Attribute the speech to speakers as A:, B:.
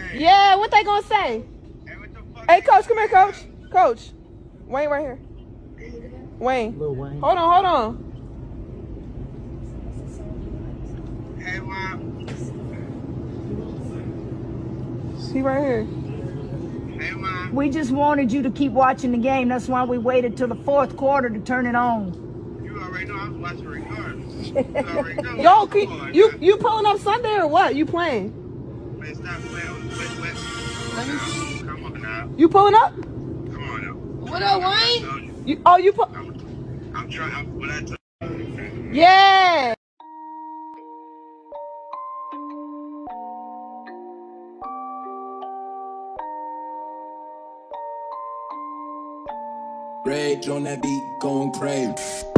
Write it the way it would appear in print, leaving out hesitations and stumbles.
A: Yeah, what they gonna say? Hey, coach, come here, coach. Coach, Wayne right here. Wayne.
B: Lil Wayne.
A: Hold on.
C: Hey, Mom.
A: See right here.
C: Hey, Mom.
D: We just wanted you to keep watching the game. That's why we waited till the fourth quarter to turn it on.
C: You already know I was watching regardless. You already know.
A: Yo, you pulling up Sunday or what? You playing?
C: Man, stop playing with West. Come on now.
A: You pulling up?
C: Come on now.
A: What up, Wayne? You put.
C: I'm trying. What I told you.
A: Yeah.
E: Rage on that beat, going crazy.